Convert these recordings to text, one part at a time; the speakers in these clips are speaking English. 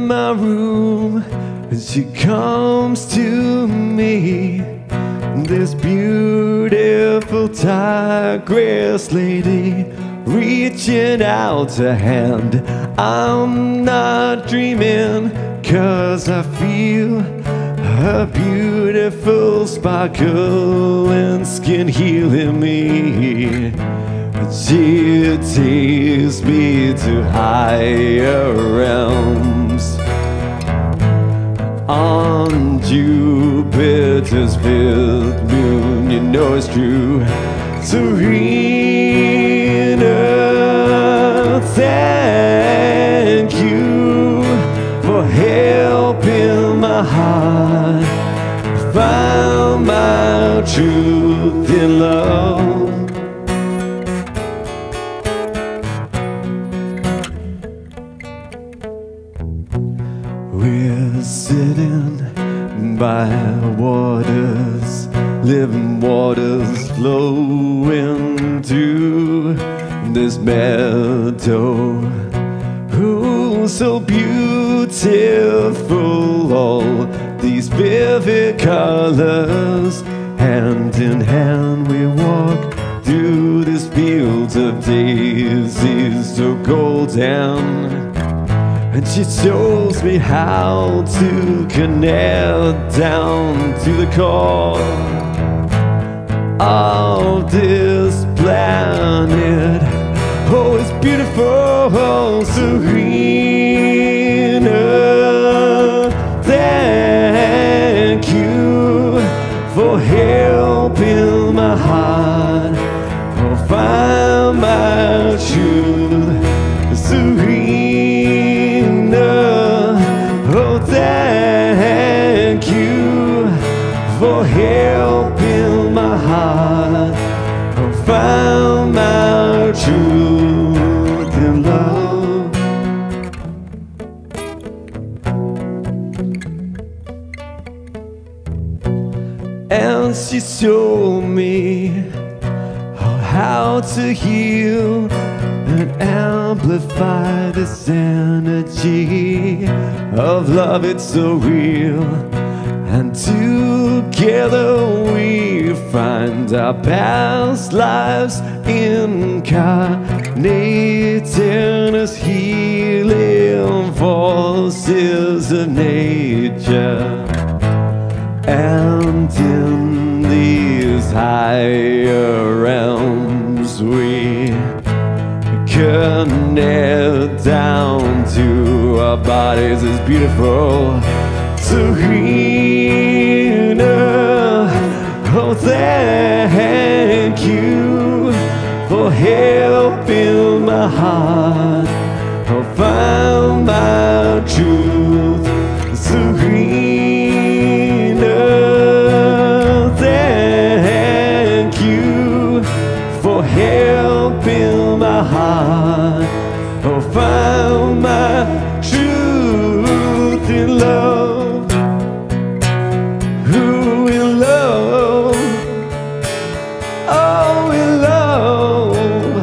in my room, and she comes to me, this beautiful tigress lady, reaching out a hand. I'm not dreaming, 'cause I feel her beautiful sparkling skin healing me. She takes me to higher realms. On Jupiter's fifth moon, you know it's true. Serena, thank you for helping my heart find my truth in love. We're sitting by waters, living waters flowing through this meadow. Ooh, so beautiful, all these vivid colors. Hand in hand we walk through these fields of daisies so golden. And she shows me how to connect down to the core of this planet. Oh, it's beautiful, Serena, thank you for helping my heart find my truth. Serena, oh, thank you for helping my heart find my truth in love. And she showed me how to heal and amplify this energy of love. It's so real, and together we find our past lives incarnating as healing forces of nature. And in these higher realms we connect down to our bodies. It's beautiful. Serena, oh, thank you for helping my heart find my truth. Serena, thank you for helping my heart find my truth in love. Who in love? Oh, in love.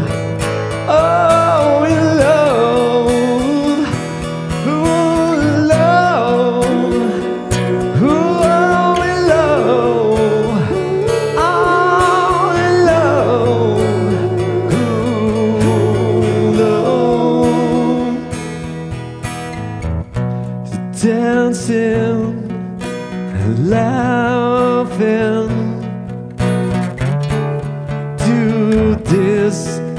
Oh, in love. Who in love? Who in love? Oh, in love. Who in love? Dancing and laughing to this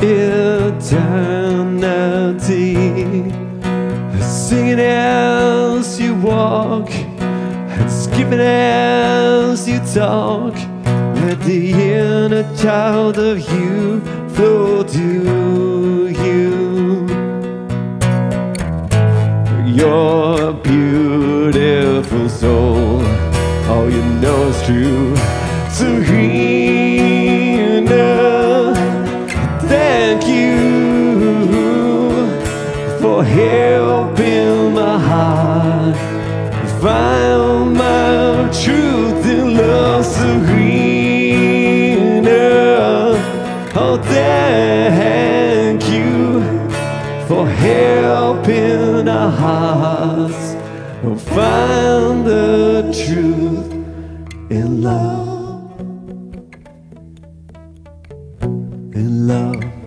eternity, singing as you walk and skipping as you talk. Let the inner child of you flow to you. Your beautiful soul, oh, you know it's true. Serena, thank you for helping my heart find my truth in love. Serena, oh, thank you for helping our our hearts will find the truth in love. In love.